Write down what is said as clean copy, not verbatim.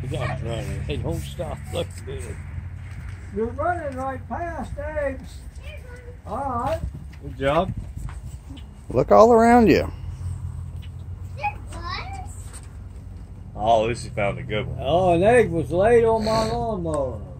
I'm running. They don't stop. Look at it. You're running right past eggs. All right. Good job. Look all around you. Oh, Lucy found a good one. Oh, an egg was laid on my lawnmower.